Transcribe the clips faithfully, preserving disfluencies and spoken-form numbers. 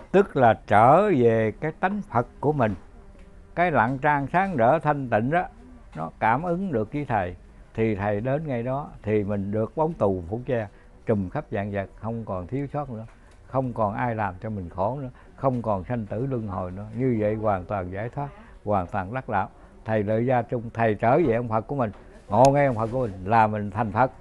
tức là trở về cái tánh Phật của mình, cái lặng trang sáng rỡ thanh tịnh đó, nó cảm ứng được với thầy thì thầy đến ngay đó thì mình được bóng tù phủ che trùm khắp vạn vật, không còn thiếu sót nữa, không còn ai làm cho mình khổ nữa, không còn sanh tử luân hồi nữa. Như vậy hoàn toàn giải thoát, hoàn toàn đắc đạo. Thầy Lợi Gia Trung, thầy trở về ông Phật của mình, ngộ ngay ông Phật của mình là mình thành Phật.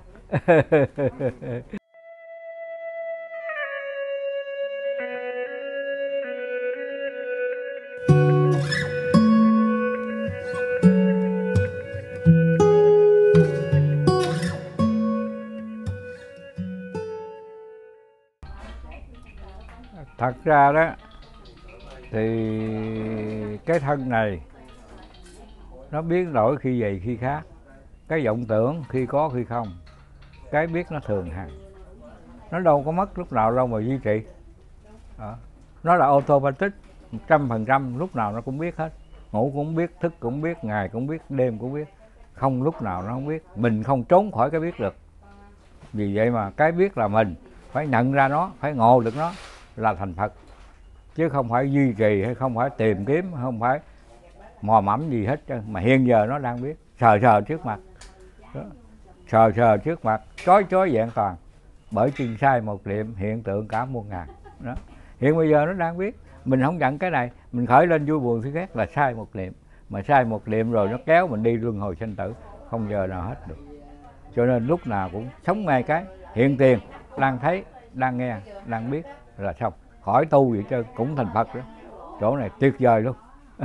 Thật ra đó thì cái thân này nó biến đổi khi vậy khi khác, cái vọng tưởng khi có khi không, cái biết nó thường hằng, nó đâu có mất lúc nào đâu mà duy trì. Đó. Nó là automatic, một trăm phần trăm lúc nào nó cũng biết hết, ngủ cũng biết, thức cũng biết, ngày cũng biết, đêm cũng biết, không lúc nào nó không biết. Mình không trốn khỏi cái biết được. Vì vậy mà cái biết là mình phải nhận ra nó, phải ngộ được nó là thành Phật, chứ không phải duy trì hay không phải tìm kiếm, không phải mò mẫm gì hết trơn. Mà hiện giờ nó đang biết, sờ sờ trước mặt đó. Sờ sờ trước mặt, chói chói vẹn toàn, bởi chừng sai một niệm hiện tượng cả muôn ngàn đó. Hiện bây giờ nó đang biết, mình không nhận cái này, mình khởi lên vui buồn thứ khác là sai một niệm, mà sai một niệm rồi nó kéo mình đi luân hồi sanh tử, không giờ nào hết được. Cho nên lúc nào cũng sống ngay cái hiện tiền, đang thấy, đang nghe, đang biết là xong, khỏi tu gì chứ cũng thành Phật đó. Chỗ này tuyệt vời luôn.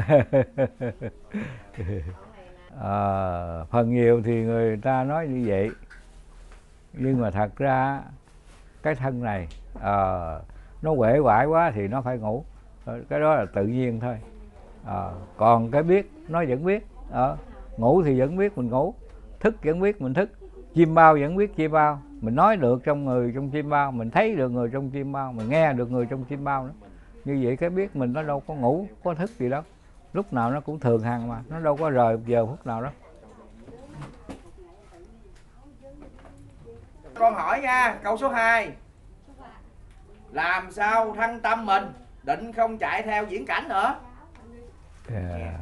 À, phần nhiều thì người ta nói như vậy, nhưng mà thật ra cái thân này à, nó uể oải quá thì nó phải ngủ, cái đó là tự nhiên thôi. À, còn cái biết nó vẫn biết, à, ngủ thì vẫn biết mình ngủ, thức vẫn biết mình thức, chim bao vẫn biết chim bao, mình nói được trong người trong chim bao, mình thấy được người trong chim bao, mình nghe được người trong chim bao nữa. Như vậy cái biết mình nó đâu có ngủ có thức gì đâu, lúc nào nó cũng thường hằng mà, nó đâu có rời giờ phút nào đó. Con hỏi nha, câu số hai, làm sao thăng tâm mình định không chạy theo diễn cảnh nữa? Yeah.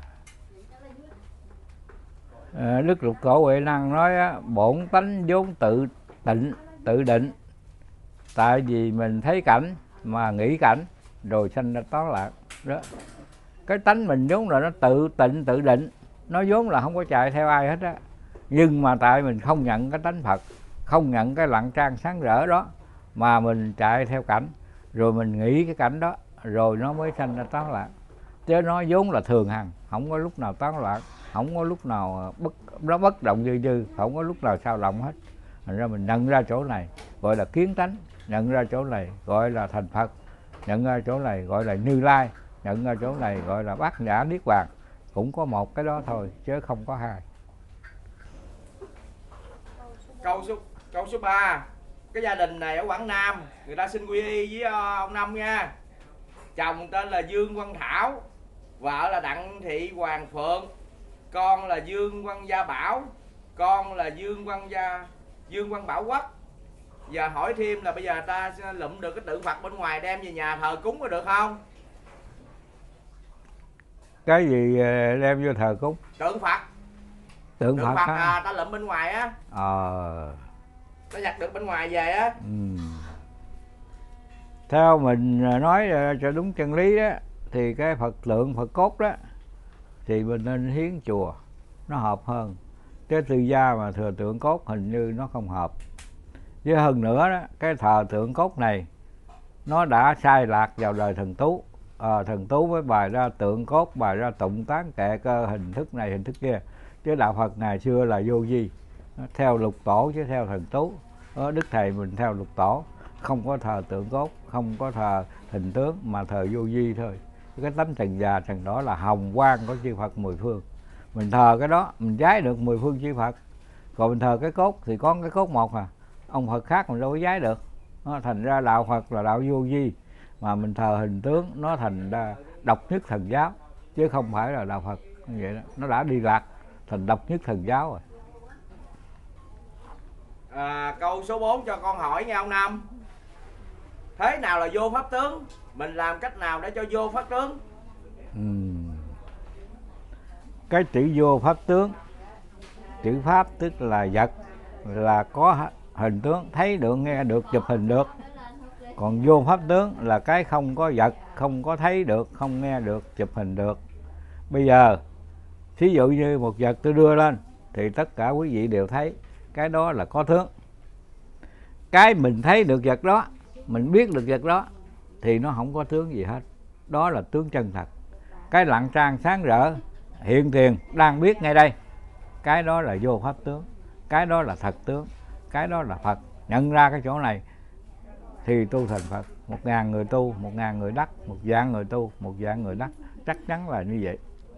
À, Đức Lục Tổ Huệ Năng nói á, bổn tánh vốn tự tịnh tự định, tại vì mình thấy cảnh mà nghĩ cảnh rồi sanh ra toán lạc đó. Cái tánh mình vốn là nó tự tịnh tự định, nó vốn là không có chạy theo ai hết á, nhưng mà tại mình không nhận cái tánh Phật, không nhận cái lặng trang sáng rỡ đó, mà mình chạy theo cảnh, rồi mình nghĩ cái cảnh đó, rồi nó mới sanh ra toán lạc. Chứ nó vốn là thường hằng, không có lúc nào toán loạn, không có lúc nào bất nó bất động dư dư, không có lúc nào sao động hết. Thành ra mình nhận ra chỗ này gọi là kiến tánh, nhận ra chỗ này gọi là thành Phật, nhận ra chỗ này gọi là Như Lai, nhận ra chỗ này gọi là Bát Nhã Niết Bàn. Cũng có một cái đó thôi chứ không có hai. Câu số câu số ba, cái gia đình này ở Quảng Nam, người ta xin quy y với ông Năm nha. Chồng tên là Dương Văn Thảo, vợ là Đặng Thị Hoàng Phượng, con là Dương Văn Gia Bảo, con là Dương Văn Gia Dương Văn Bảo Quốc. Giờ hỏi thêm là bây giờ ta lụm được cái tượng Phật bên ngoài đem về nhà thờ cúng có được không? Cái gì đem vô thờ cúng? Tượng Phật. Tượng, tượng Phật, Phật à, ta lụm bên ngoài á. Ờ. Ta nhặt được bên ngoài về á. Ừ. Theo mình nói cho đúng chân lý đó, thì cái Phật lượng Phật cốt đó thì mình nên hiến chùa, nó hợp hơn. Cái tư gia mà thừa tượng cốt hình như nó không hợp. Với hơn nữa đó, cái thờ tượng cốt này nó đã sai lạc vào đời Thần Tú. À, Thần Tú mới bài ra tượng cốt, bài ra tụng tán kệ cơ hình thức này hình thức kia. Chứ đạo Phật ngày xưa là vô vi, theo Lục Tổ chứ theo Thần Tú. Đó, Đức Thầy mình theo Lục Tổ, không có thờ tượng cốt, không có thờ hình tướng, mà thờ vô vi thôi. Cái tánh trần già trần đó là hồng quang của chư Phật mười phương. Mình thờ cái đó mình giái được mười phương chư Phật. Còn mình thờ cái cốt thì có cái cốt một à, ông Phật khác mình đâu có giái được. Nó thành ra đạo Phật là đạo vô vi, mà mình thờ hình tướng nó thành ra độc nhất thần giáo, chứ không phải là đạo Phật. Như vậy đó, nó đã đi lạc thành độc nhất thần giáo rồi. À, câu số bốn cho con hỏi nha ông Năm. Thế nào là vô pháp tướng? Mình làm cách nào để cho vô pháp tướng? Ừ. Cái chữ vô pháp tướng, chữ pháp tức là vật, là có hình tướng, thấy được, nghe được, chụp hình được. Còn vô pháp tướng là cái không có vật, không có thấy được, không nghe được, chụp hình được. Bây giờ thí dụ như một vật tôi đưa lên thì tất cả quý vị đều thấy, cái đó là có tướng. Cái mình thấy được vật đó, mình biết được vật đó thì nó không có tướng gì hết. Đó là tướng chân thật. Cái lặng trang sáng rỡ hiện tiền đang biết ngay đây, cái đó là vô pháp tướng. Cái đó là thật tướng. Cái đó là Phật. Nhận ra cái chỗ này thì tu thành Phật. Một ngàn người tu, một ngàn người đắc. Một vạn người tu, một vạn người đắc. Chắc chắn là như vậy.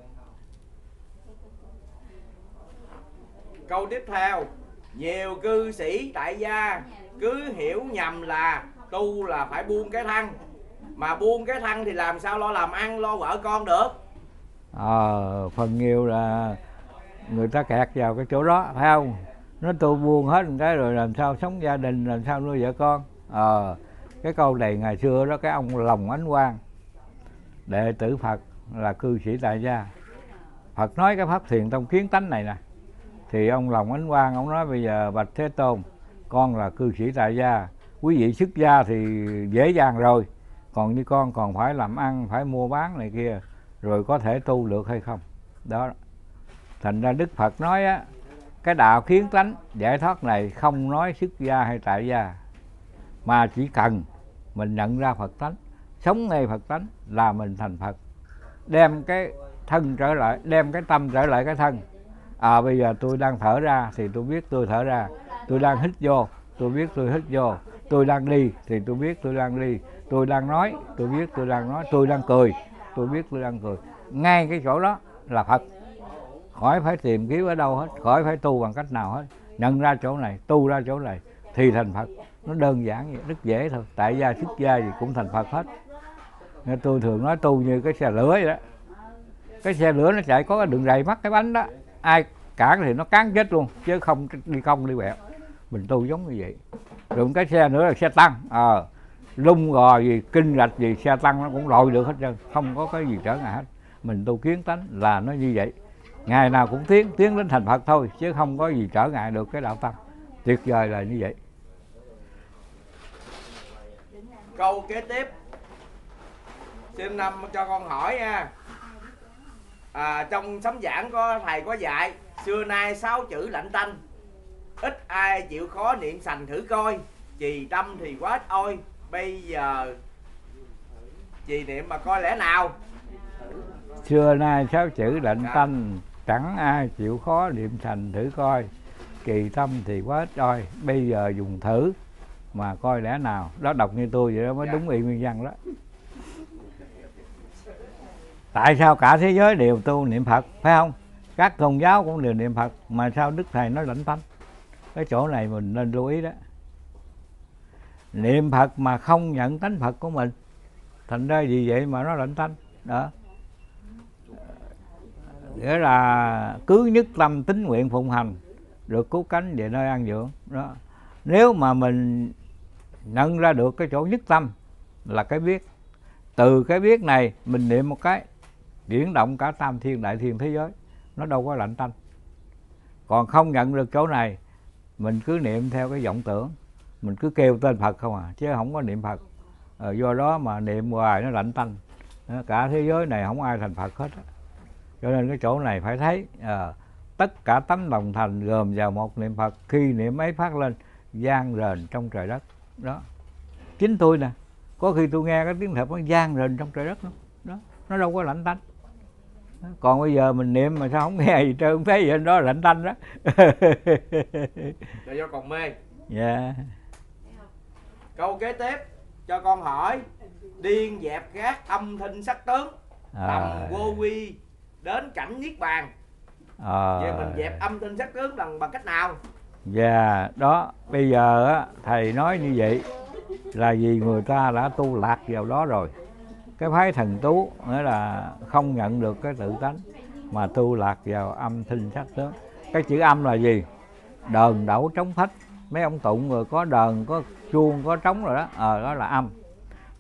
Câu tiếp theo, nhiều cư sĩ tại gia cứ hiểu nhầm là tu là phải buông cái thân. Mà buông cái thân thì làm sao lo làm ăn, lo vợ con được? Ờ, phần nhiều là người ta kẹt vào cái chỗ đó, phải không? Nó tu buông hết một cái rồi làm sao sống gia đình, làm sao nuôi vợ con. Ờ, cái câu này ngày xưa đó, cái ông Lòng Ánh Quang, đệ tử Phật, là cư sĩ tại gia. Phật nói cái pháp thiền tông kiến tánh này nè, thì ông Lòng Ánh Quang ông nói bây giờ bạch Thế Tôn, con là cư sĩ tại gia, quý vị xuất gia thì dễ dàng rồi, còn như con còn phải làm ăn, phải mua bán này kia, rồi có thể tu được hay không? Đó. Thành ra Đức Phật nói á, cái đạo kiến tánh giải thoát này không nói xuất gia hay tại gia, mà chỉ cần mình nhận ra Phật tánh, sống ngay Phật tánh là mình thành Phật. Đem cái thân trở lại, đem cái tâm trở lại cái thân. À, bây giờ tôi đang thở ra thì tôi biết tôi thở ra. Tôi đang hít vô, tôi biết tôi hít vô. Tôi đang đi thì tôi biết tôi đang đi. Tôi đang nói, tôi biết tôi đang nói. Tôi đang cười, tôi biết tôi đang cười. Ngay cái chỗ đó là Phật. Khỏi phải tìm kiếm ở đâu hết, khỏi phải tu bằng cách nào hết. Nhận ra chỗ này, tu ra chỗ này thì thành Phật. Nó đơn giản vậy, rất dễ thôi. Tại gia xuất gia gì cũng thành Phật hết. Nên tôi thường nói tu như cái xe lửa vậy đó. Cái xe lửa nó chạy có cái đường ray mắc cái bánh đó, ai cản thì nó cán chết luôn, chứ không đi cong đi bẹo. Mình tu giống như vậy. Rồi cái xe nữa là xe tăng, ờ à, lung gò gì, kinh rạch gì, xe tăng nó cũng lội được hết trơn, không có cái gì trở ngại hết. Mình tu kiến tánh là nó như vậy, ngày nào cũng tiến tiến đến thành Phật thôi, chứ không có gì trở ngại được cái đạo tâm. Tuyệt vời là như vậy. Câu kế tiếp, xin năm cho con hỏi nha. À, trong sấm giảng có thầy có dạy xưa nay sáu chữ lạnh tanh, ít ai chịu khó niệm sành thử coi, trì tâm thì quá ít ôi. Bây giờ trì niệm mà coi lẽ nào? Xưa nay sáu chữ lạnh dạ. tanh, chẳng ai chịu khó niệm sành thử coi, trì tâm thì quá ít ôi. Bây giờ dùng thử mà coi lẽ nào. Đó, đọc như tôi vậy đó mới dạ. đúng y nguyên văn đó. Tại sao cả thế giới đều tu niệm Phật, phải không? Các tôn giáo cũng đều niệm Phật, mà sao Đức Thầy nói lạnh tanh? Cái chỗ này mình nên lưu ý đó. Niệm Phật mà không nhận tánh Phật của mình, thành ra vì vậy mà nó lạnh tanh. Đó. Nghĩa là cứ nhất tâm tín nguyện phụng hành, được cứu cánh về nơi an dưỡng. Đó. Nếu mà mình nhận ra được cái chỗ nhất tâm là cái biết, từ cái biết này mình niệm một cái, chuyển động cả tam thiên đại thiên thế giới, nó đâu có lạnh tanh. Còn không nhận được chỗ này, mình cứ niệm theo cái vọng tưởng, mình cứ kêu tên Phật không à, chứ không có niệm Phật. À, do đó mà niệm hoài nó lạnh tanh. Cả thế giới này không ai thành Phật hết. Cho nên cái chỗ này phải thấy à, tất cả tấm lòng thành gồm vào một niệm Phật. Khi niệm ấy phát lên, vang rền trong trời đất. Đó. Chính tôi nè, có khi tôi nghe cái tiếng Phật nó vang rền trong trời đất đó. Đó. Nó đâu có lạnh tanh. Còn bây giờ mình niệm mà sao không nghe gì trơn, không thấy gì đó lạnh tanh đó. Là do còn mê. Dạ. Yeah. Câu kế tiếp cho con hỏi, điên dẹp gác âm thanh sắc tướng, à. tầm vô vi đến cảnh niết bàn. À. Vậy mình dẹp âm thanh sắc tướng bằng bằng cách nào? Dạ, yeah, đó, bây giờ á, thầy nói như vậy là vì người ta đã tu lạc vào đó rồi. Cái phái thần tú nghĩa là không nhận được cái tự tánh, mà tu lạc vào âm thanh sắc tướng. Cái chữ âm là gì? Đờn đẩu trống phách. Mấy ông tụng rồi có đờn, có chuông, có trống rồi đó. Ờ, đó là âm.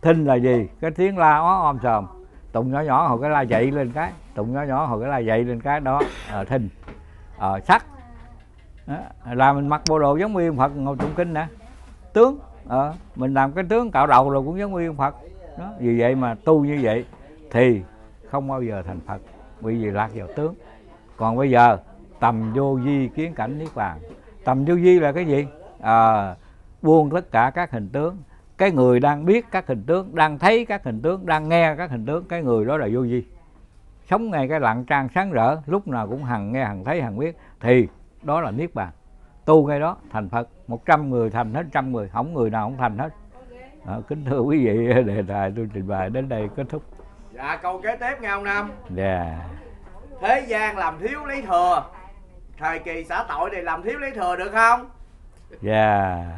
Thinh là gì? Cái tiếng la ó om sòm. Tụng nhỏ nhỏ hồi cái la dậy lên cái, tụng nhỏ nhỏ hồi cái la dậy lên cái đó à, thinh. À, sắc đó, là mình mặc bộ đồ giống như Phật ngồi tụng kinh nè. Tướng à, mình làm cái tướng cạo đầu rồi cũng giống như Phật đó. Vì vậy mà tu như vậy thì không bao giờ thành Phật, bởi vì lạc vào tướng. Còn bây giờ tầm vô vi kiến cảnh niết bàn. Tầm vô vi là cái gì? À, buông tất cả các hình tướng. Cái người đang biết các hình tướng, đang thấy các hình tướng, đang nghe các hình tướng, cái người đó là vô vi. Sống ngay cái lặng trang sáng rỡ, lúc nào cũng hằng nghe, hằng thấy, hằng biết, thì đó là niết bàn. Tu ngay đó thành Phật. Một trăm người thành hết trăm người, không người nào không thành hết. À, kính thưa quý vị, đề tài tôi trình bày đến đây kết thúc. Dạ, câu kế tiếp nghe ông Năm. Dạ. Yeah. Thế gian làm thiếu lấy thừa, thời kỳ xả tội này làm thiếu lấy thừa được không? Dạ. Yeah.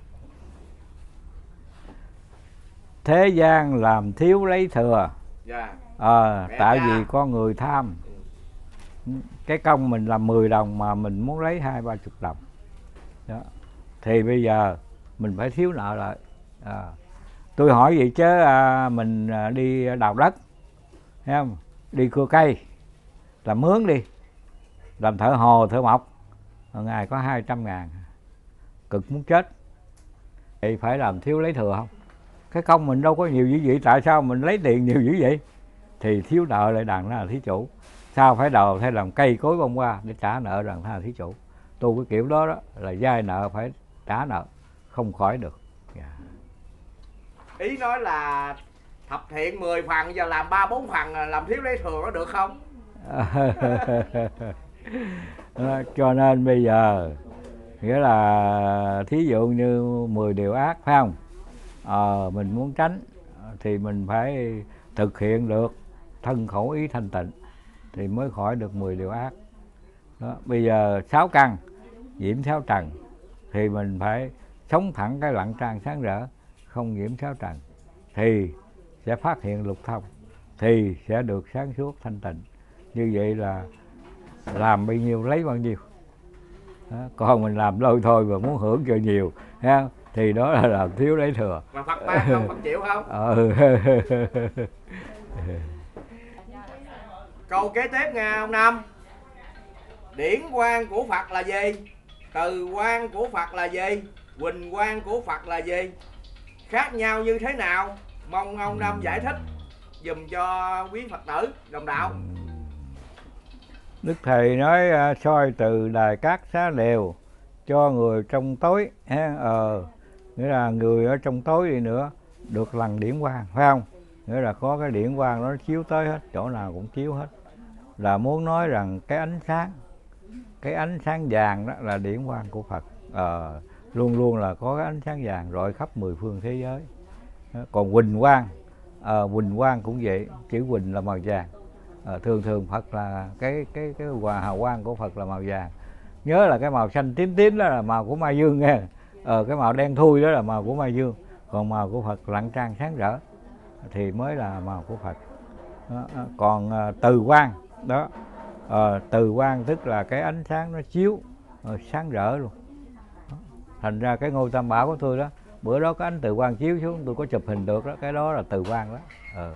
Thế gian làm thiếu lấy thừa. Dạ. À, tại ra. Vì con người tham. Cái công mình làm mười đồng mà mình muốn lấy hai ba chục đồng đó. Thì bây giờ mình phải thiếu nợ lại. À, tôi hỏi vậy chứ à, mình đi đào đất, thấy không? Đi cưa cây, làm mướn đi, làm thợ hồ, thợ mộc, ngày có hai trăm ngàn, cực muốn chết. Thì phải làm thiếu lấy thừa không? Cái công mình đâu có nhiều dữ vậy, tại sao mình lấy tiền nhiều dữ vậy? Thì thiếu nợ lại đàn là thí chủ. Sao phải đầu hay làm cây cối bông hoa để trả nợ đàn tha thí chủ. Tu cái kiểu đó đó là vay nợ phải trả nợ, không khỏi được. Yeah. Ý nói là thập thiện mười phần, giờ làm ba bốn phần làm thiếu lấy thừa có được không? Cho nên bây giờ nghĩa là thí dụ như mười điều ác phải không? Ờ, mình muốn tránh thì mình phải thực hiện được thân khẩu ý thanh tịnh thì mới khỏi được mười điều ác đó. Bây giờ sáu căn nhiễm sáu trần thì mình phải sống thẳng cái lặng trang sáng rỡ, không nhiễm sáu trần, thì sẽ phát hiện lục thông, thì sẽ được sáng suốt thanh tịnh. Như vậy là làm bao nhiêu lấy bao nhiêu đó. Còn mình làm lôi thôi và muốn hưởng cho nhiều ha, thì đó là làm thiếu lấy thừa. Mà Phật ban không, Phật chịu không? Ừ. Câu kế tiếp nghe ông Năm. Điển quang của Phật là gì? Từ quang của Phật là gì? Huỳnh quang của Phật là gì? Khác nhau như thế nào? Mong ông Năm giải thích dùm cho quý Phật tử đồng đạo. Đức Thầy nói uh, soi từ đài cát xá đều cho người trong tối ha. Ờ, nghĩa là người ở trong tối đi nữa được lần điển quang, phải không? Nghĩa là có cái điển quang nó chiếu tới hết, chỗ nào cũng chiếu hết. Là muốn nói rằng cái ánh sáng, cái ánh sáng vàng đó là điển quang của Phật. Ờ, luôn luôn là có cái ánh sáng vàng rọi khắp mười phương thế giới. Còn huỳnh quang, ờ, huỳnh quang cũng vậy, chữ huỳnh là màu vàng. Ờ, thường thường Phật là cái cái cái hòa hào quang của Phật là màu vàng. Nhớ là cái màu xanh tím tím đó là màu của Mai Dương nghe. Ờ, cái màu đen thui đó là màu của Mai Dương. Còn màu của Phật lặng trang sáng rỡ thì mới là màu của Phật đó. Còn à, từ quang đó, à, từ quang tức là cái ánh sáng nó chiếu à, sáng rỡ luôn đó. Thành ra cái ngôi tam bảo của tôi đó, bữa đó có ánh từ quang chiếu xuống tôi có chụp hình được đó, cái đó là từ quang đó. Ờ.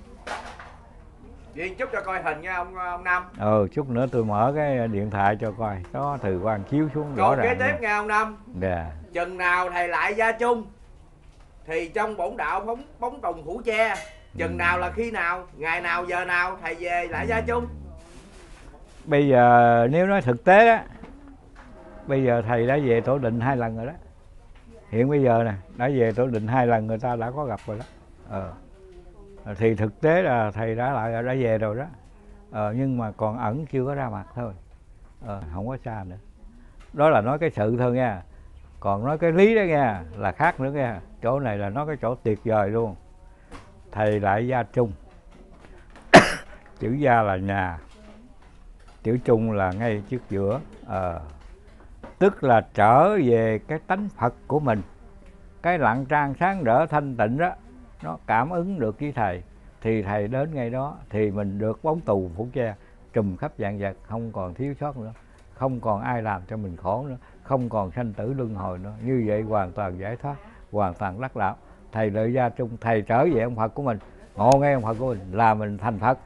Vậy chút cho coi hình nha ông ông Năm. Ừ, chút nữa tôi mở cái điện thoại cho coi, có từ quang chiếu xuống rõ ràng. Câu kế tiếp nha ông Năm. Yeah. Chừng nào thầy lại gia chung thì trong bổn đạo phóng bóng tùng phủ che. Chừng ừ. nào là khi nào, ngày nào, giờ nào thầy về lại gia chung? Bây giờ nếu nói thực tế đó, bây giờ thầy đã về Tổ Định hai lần rồi đó. Hiện bây giờ nè, đã về Tổ Định hai lần, người ta đã có gặp rồi đó. Ờ. Thì thực tế là thầy đã lại đã về rồi đó. Ờ, nhưng mà còn ẩn chưa có ra mặt thôi. Ờ, không có xa nữa. Đó là nói cái sự thôi nha. Còn nói cái lý đó nha là khác nữa nha. Chỗ này là nói cái chỗ tuyệt vời luôn. Thầy lại gia chung. Chữ gia là nhà, chữ chung là ngay trước giữa. Ờ. Tức là trở về cái tánh Phật của mình, cái lặng trang sáng rỡ thanh tịnh đó, nó cảm ứng được với thầy thì thầy đến ngay đó thì mình được bóng tù phủ che trùm khắp vạn vật, không còn thiếu sót nữa, không còn ai làm cho mình khổ nữa, không còn sanh tử luân hồi nữa. Như vậy hoàn toàn giải thoát, hoàn toàn đắc đạo. thầy Lợi Gia Trung, thầy trở về ông Phật của mình, ngộ ngay ông Phật của mình là mình thành Phật.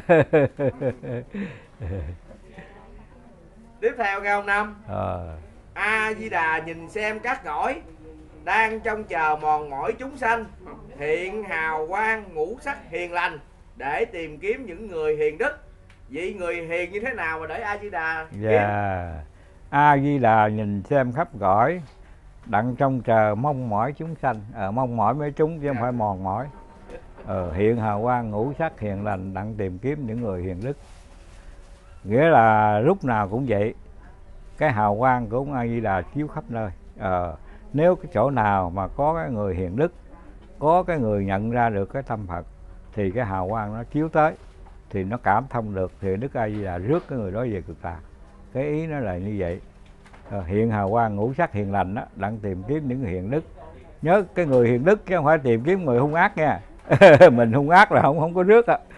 Tiếp theo nghe ông Năm. Ờ. A Di Đà nhìn xem các cõi đang trông chờ mòn mỏi chúng sanh, hiện hào quang ngũ sắc hiền lành để tìm kiếm những người hiền đức. Vậy người hiền như thế nào mà để A Di Đà kiếm? Dạ. A Di Đà nhìn xem khắp cõi đặng trông chờ mong mỏi chúng sanh, ờ, mong mỏi mấy chúng chứ không phải mòn mỏi. Ờ, hiện hào quang ngũ sắc hiền lành đặng tìm kiếm những người hiền đức. Nghĩa là lúc nào cũng vậy, cái hào quang của ông A Di Đà chiếu khắp nơi. Ờ, nếu cái chỗ nào mà có cái người hiền đức, có cái người nhận ra được cái tâm Phật thì cái hào quang nó chiếu tới, thì nó cảm thông được, thì Đức A Di Đà rước cái người đó về cực lạc. Cái ý nó là như vậy. Ờ, hiện hào quang ngũ sắc hiền lành đó đặng tìm kiếm những người hiền đức. Nhớ cái người hiền đức chứ không phải tìm kiếm người hung ác nha. Mình hung ác là không không có rước á.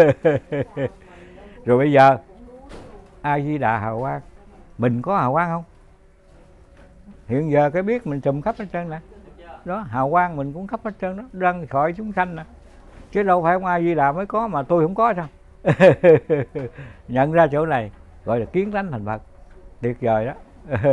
Rồi bây giờ A Di Đà hào quang, mình có hào quang không? Hiện giờ cái biết mình trùm khắp hết trơn nè. Đó, hào quang mình cũng khắp hết trơn đó, răng khỏi chúng sanh nè. Chứ đâu phải ông A Di Đà mới có mà tôi không có sao? Nhận ra chỗ này gọi là kiến tánh thành Phật. Tuyệt vời đó.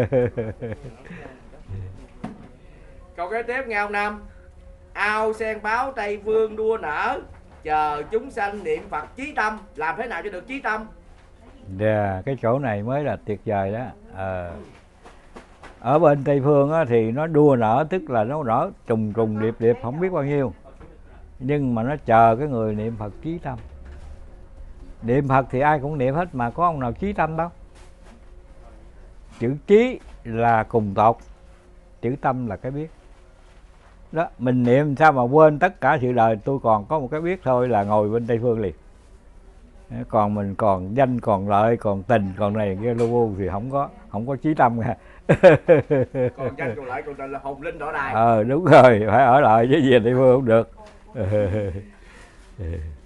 Câu kế tiếp nghe ông Năm. Ao sen báo Tây Phương đua nở, chờ chúng sanh niệm Phật chí tâm. Làm thế nào cho được chí tâm? Yeah, cái chỗ này mới là tuyệt vời đó. À, ở bên Tây Phương á, thì nó đua nở, tức là nó nở trùng trùng điệp điệp không biết bao nhiêu, nhưng mà nó chờ cái người niệm Phật chí tâm. Niệm Phật thì ai cũng niệm hết, mà có ông nào chí tâm đâu. Chữ chí là cùng tột, chữ tâm là cái biết. Đó, mình niệm sao mà quên tất cả sự đời, tôi còn có một cái biết thôi là ngồi bên Tây Phương liền. Còn mình còn danh, còn lợi, còn tình, còn này kia lu thì không có, không có chí tâm nha. Còn danh, còn lợi, còn tình là hồn linh đỏ đài. Ờ đúng rồi, phải ở lại với về Tây Phương không được.